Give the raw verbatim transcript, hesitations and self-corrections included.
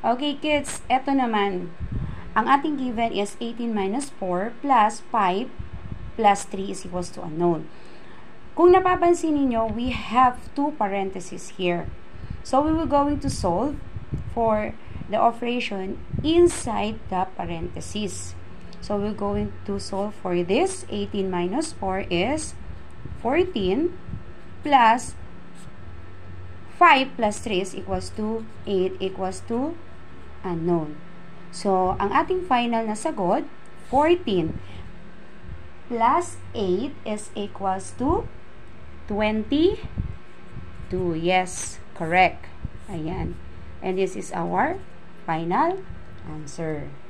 Okay, kids, eto naman. Ang ating given is eighteen minus four plus five plus three is equals to unknown. Kung napapansin niyo, we have two parentheses here. So, we will going to solve for the operation inside the parentheses. So, we're going to solve for this. eighteen minus four is fourteen plus five plus three is equals to eight equals to unknown. So, ang ating final na sagot, fourteen plus eight is equals to twenty-two. Yes, correct. Ayan. And this is our final answer.